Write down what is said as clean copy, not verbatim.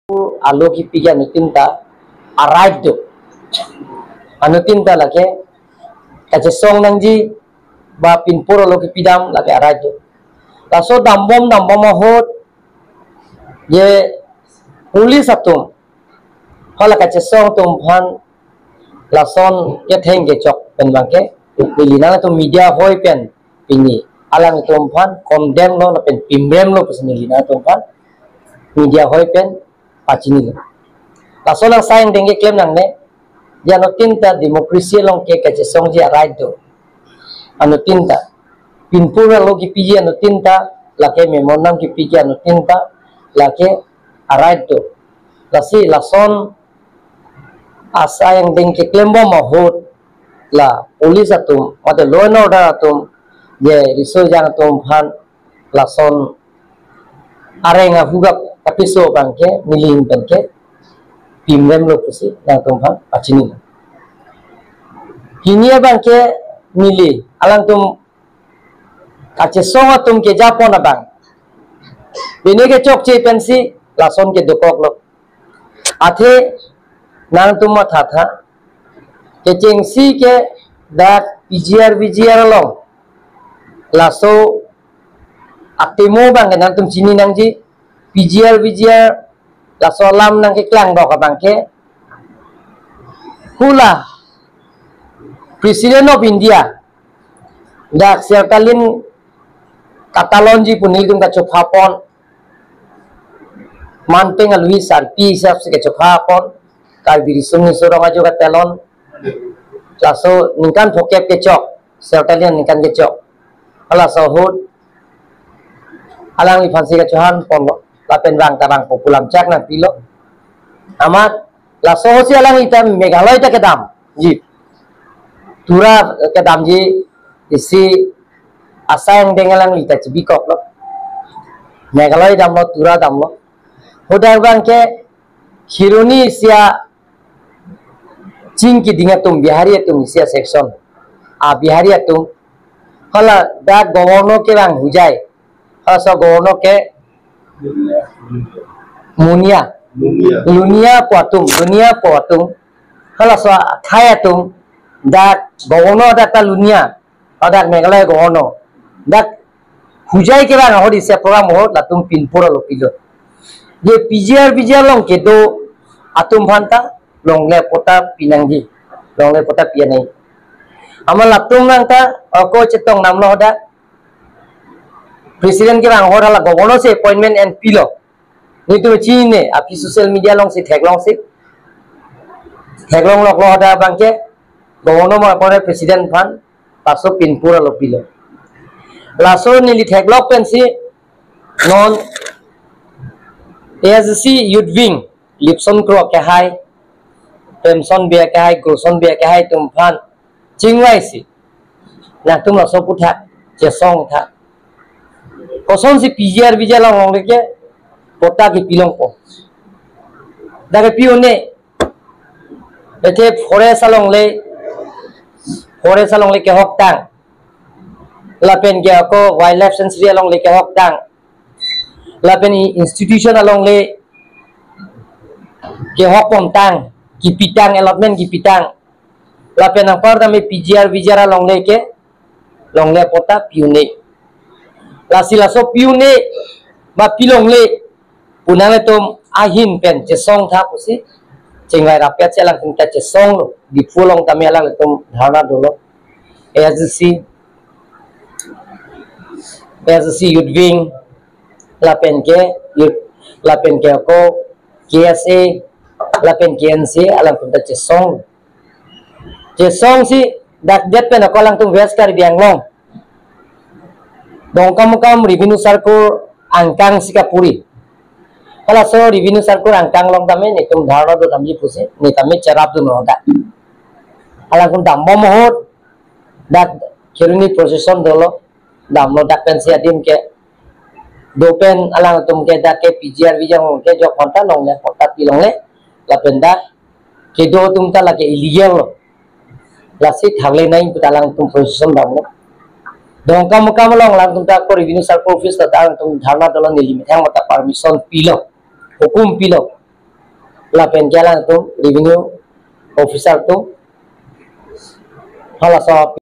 alo ki piga nutinta arrive do anutinta lake kache song nangji ba pinpur alo ki pidam lake arrive do laso dambom hot ye police atum hala kache song tum phan lason ke theng ke chok pen bangke pilina to media hoi pen pini alang tum phan condemn lo na pen pimrem lo pesnilina tum phan media hoi pen pachini laso lang sayang denge claim nang ne ya no tinta demokrasi long ke kache song ji right do anu tinta pinpura lo ki piji anu tinta lake memonam ki piji anu tinta lake right do lasi lason asa yang dengke claim bo mahut la police atum mate law and order atum je riso jang atum phan lason arenga hugap kapiso bangke milin bangke pimrem lo pusi na tum phan pachini kinia bangke mili alang tum kache songa tum ke japon abang bine ke chok che pensi lason ke dokok lo athe nang tum ma tha ke chengsi ke dak pgr long laso atemo bang nang tum chini nang ji pgr laso lam nang ke klang dok abang ke hula President of India dak sertalin Katalonji punil tum ka chopapon manteng alui sarpi hisab se ke chopapon kal birisung ni sorong ajo ka telon laso ningkan phokep ke chok sertalian ningkan ke chok ala sahut alang li phansi ka chohan polo lapen bang tabang populam chak na pilo amat laso hosi alang itam meghalaya ta ke dam ji tura ke dam ji isi asa yang dengalang lita cibikok lo meghalaya dam lo tura dam lo hodar bang ke khironi sia Cingki dinga tum bihari tum isia section a bihari tum hala da governor ke bang hujai hala so governor ke dunia poatum hala so thaya tum da governor da ta lunia ada meghalaya governor da hujai ke bang hodi se program ho la tum pinpura lo pilo ye pgr long ke do atum phanta long le pota pinangji long le pota pianai amal latung nang ta ko chetong nam lo da president ke bang hora la governor se appointment and pilo ni tu chi ne api social media long se thaglong lok lo da bang ke governor ma pore president phan paso pinpura lo pilo laso ni li thaglok pen si non ASC youth wing lipson kro ke hai Temson biar kahai, Groson biar kahai tumpan, cingwai si, nak tum langsung putar, jesong tak. Koson si pgr lang orang leke, kota ki pilong po. Dah ke pione, bete forest along le ke hok tang, lapen ke ako wildlife sanctuary along le ke hok tang, lapen institution along le ke hok pom tang. Kipitang allotment kipitang lapen ang par dami pgr long leke long le pota piune lasila so piune ma pilong le punang tom ahin pen jesong tha pusi cengwai rapiat selang tinta jesong lo di pulong tami alang tom dhana dolo ASC youth wing lapen ke ko KSA lapen KNC alang punta jesong si dak det pen ako lang tum veskar bianglong dong kam revenue sarkur angkang sikapuri hala so revenue sarkur angkang long tame ni tum dharna do tamji puse ni tame charap do no da alang tum dam mohot dak khiruni procession dolo dam lo dak pen si adim ke dopen alang tum ke dak ke pgr bijang ke jo konta long le konta pilong le la penda ke do tum ta la ke illegal lo la si thagle nai putalang tum position dam lo dong kam long lang tum ta ko revenue circle office ta tum dhana dolon ni limit hang mata permission pilo hukum pilo lapen jalan tu revenue officer tu hala so